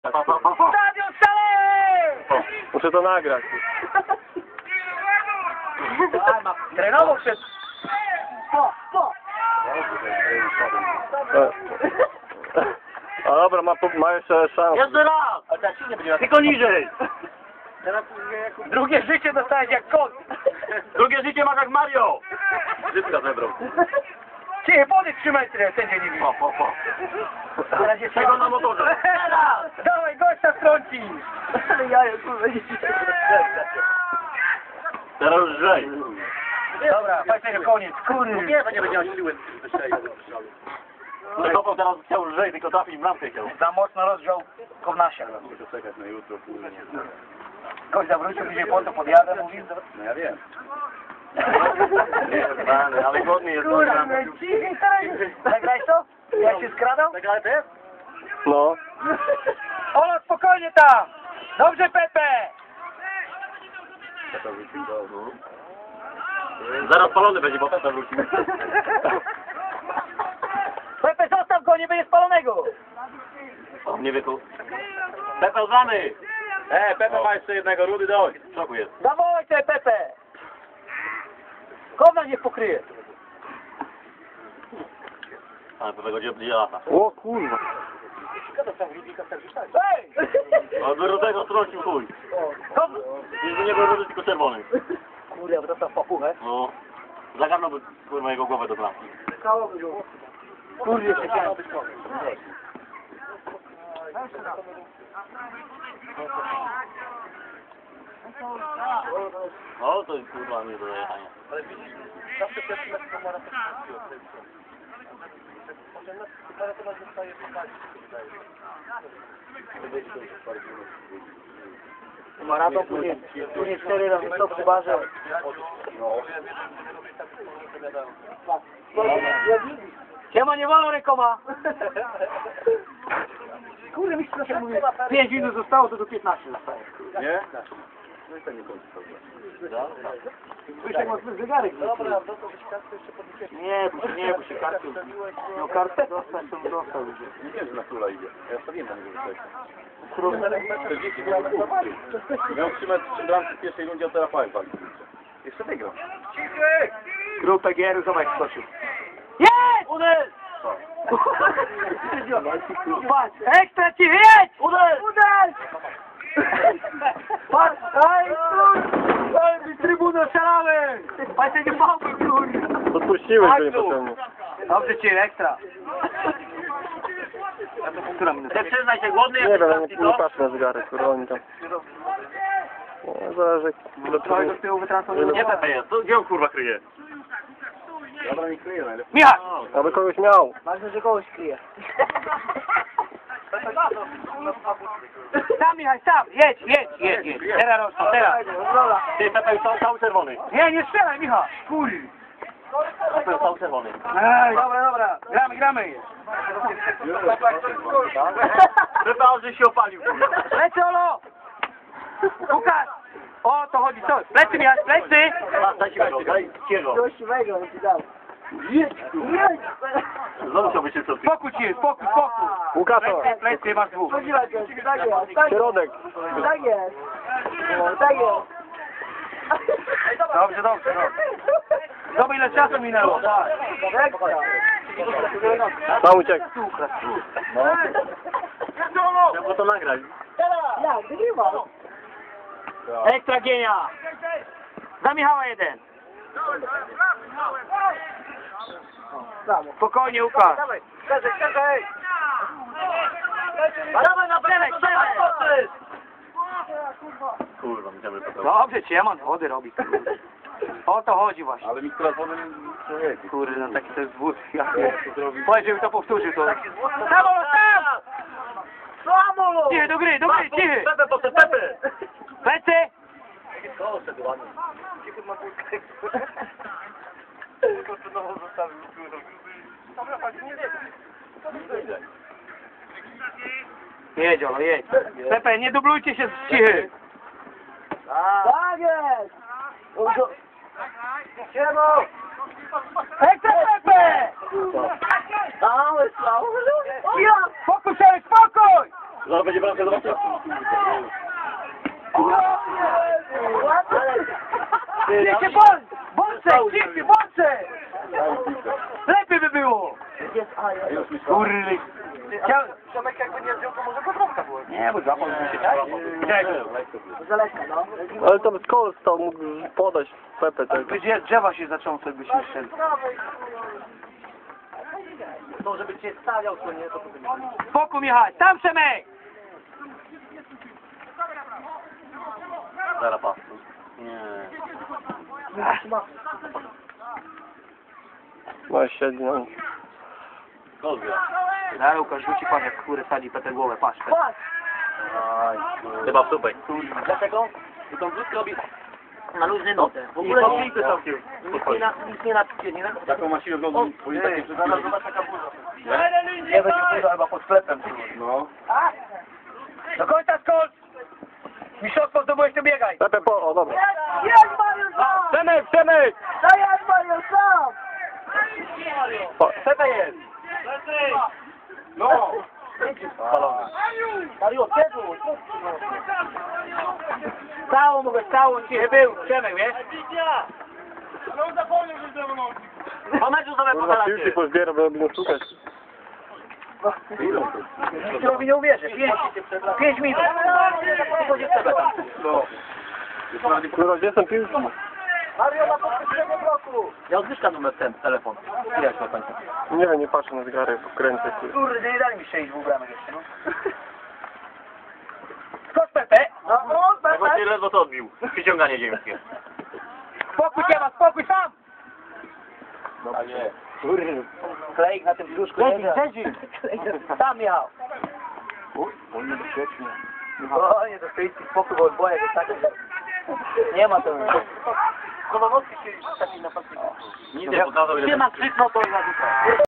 Stadion szaleje! Muszę to nagrać. Trenował przed... A dobra, ma jeszcze szansę. Jeszcze raz! A tak nie będzie. Tylko niżej! Drugie życie dostałeś jak kot! Drugie życie masz jak Mario! Szybka zebrał. Ty, podejdź 3 metry, sędzia nie widzi. Po. Na razie Czego na motorze? Dawaj, gościa strąci! Ale jajo, kurwa, nie Teraz już żej. Dobra, fajnego koniec, kurde. Nie, to nie będzie miał siły. Zakopał teraz chciał lżej, tylko trafił w bramkę chciał. Za mocno rozgrzał Kownasia. Muszę czekać na jutro, kurde. Gość zawrócił, bliżej po to podjadę, mówił. No ja wiem. Nie, ale godny jest. Kurwa, cichej, zagrałeś to? Jak się skradał? Zagrałeś też? No. Olo, spokojnie tam! Dobrze, Pepe! Zaraz palony będzie, bo Pepe wrócił. Pepe, zostaw go, nie będzie spalonego! On nie wie tu. Pepe znany! Pepe ma jeszcze jednego, Rudy dość. W szoku jest. Zawołaj sobie, Pepe! Kowna niech pokryje. Ale Pepe go gdzie lata. O kurwa. Hej! Od Rudego strącił chuj. Kowna! Już nie był Rudy, tylko czerwony. Kurde, bo dostał papuchę. No. Zagarnąłby kurwa jego głowę do bramki. Kurde, się chciałem. No to jest kurwa nie do dojechania. Maraton później 4 razy stop przy barze. Siema, nie wolno rękoma! Kurde, mi się trochę mówi. 5 minut zostało, to do 15 zostaje. Nie? Wyszek ma zły zegarek. Dobra, Nie, bo się kartą. no kartę dostać, to dostał. Nie wiem, że na króla idzie. Ja stawiłem na niego wysoko. Król. 40 miał 3 metry przy bramce w pierwszej rundzie, a teraz Rafał wali. Jeszcze wygrał. Król PGR-u, zobacz, skoczył. Jedź! Uderz! Patrz, ekstra ci, jedź! Uderz! Uderz! Patrz, ej, ale mi trybunę szalałem! Patrz, nie małby, kurwa! Odpuściłeś go niepotrzebnie. Dobrze ci, ekstra. Która minuta? Nie przyznaj się, głodny Nie jesteś, wiem, nie patrzę na zegarek, kurwa, oni tam. No, zależy, ile Trochę do tyłu wytransformuję. Nie Pepe jest, to gdzie on kurwa kryje? Dobra, nie kryje najlepiej. Michał! aby kogoś miał. Ważne, że kogoś kryje. Sam, Michał, sam! Jedź! Teraz Roszko, teraz! Ty Pepe już cały czerwony. Nie strzelaj, Michał! Kurde! Pepe już cały czerwony. Ej, dobra. Gramy. Pepe, że się opalił. Plecy, Olo! Łukasz! O, to chodzi, co? Plecy, Michał, plecy! Daj się go, daj ciego. Znowu chciałby się przodpić. Spokój ci, spokój! Łukator, Plecy, masz dwóch. środek. Dobrze. Zobacz, ile czasu minęło. Tam uciekł. Trzeba to nagrać. Ekstra genia! Za Michała 1. Spokojnie, Łukasz. Dawaj na bremek, Kurwa, będziemy Pepe. Dobrze, Cieman wody robi. O to chodzi właśnie. Ale mi telefonu człowieku. Kurde, no taki to jest wód. Powiedz, żeby to powtórzył to. Samolot, tam! Samolot! Cichy, do gry, cichy! Pepe, to Pepe! Plecy! Jedź, Olo, jedź. Pepe, nie dublujcie się z Cichy. Tak jest! Siemo! Ekstra Pepe! Spokój, Szereg, spokój! Zaraz będzie bramka, zobaczcie. Wiecie, bączek, dzieci, bączek! Lepiej by było! Kurry. Przemek jakby nie wziął, to może podrobka była. Nie, bo zapał się tak? Ale tam skol stał, mógł podać Pepe tego. Będzie drzewa się zaczął, co byśmy szedł. To, żeby cię stawiał, to nie, to by nie. Spokój, Michał! Tam, Przemek! Zaraz pas. Nie. No siedzi, no. Kozga. Na Łukasz rzuci pan jak kury sadzi Petę głowę, patrz. Chyba w supej. Dlaczego? Tu tą wódkę robi... Na luźnej nodze. W I ogóle to nie, pity całkiem. nic nie napicie, nie? Taką ma siłę wglądu, bo jest takie Zaraz zobacz taka burza. Nie będzie kurwa chyba pod sklepem. No. Do końca skocz! Mistrzostwo zdobyłeś, to biegaj! Pepe o, dobra. Jest Mariusz sam! Przemek, Przemek! Dajesz Mariusz sam! Co to jest? No! Mario, kiedy? Całą cię był, Przemek, wiesz? Po meczu sobie Kurwa, piłki pokażę. pozbiera, bo robią szukać. Nikt nie uwierzy. 5 minut. Kurwa, gdzie są piłki? Mario na podwyższenie bloku! Ja odzyskam numer ten, telefon. Ile do końca? Nie wiem, nie patrzę na zegarek, pokręcę. Kurde, nie dali mi strzelić w bramek jeszcze, no. Skocz, Pepe! No, Ja właśnie ledwo to odbił. Przyciąganie ziemskie. Spokój cię ma, spokój sam! A nie. Klejk na tym brzuszku. Siedzi. Sam Michał. On niebezpiecznie. O, nie, to stoi spokój, bo odbojek jest taki, że... Nie ma to. Konowowski się taki na pasyku. Nic nie pokazał, ile... Nie ma krzyknął, to na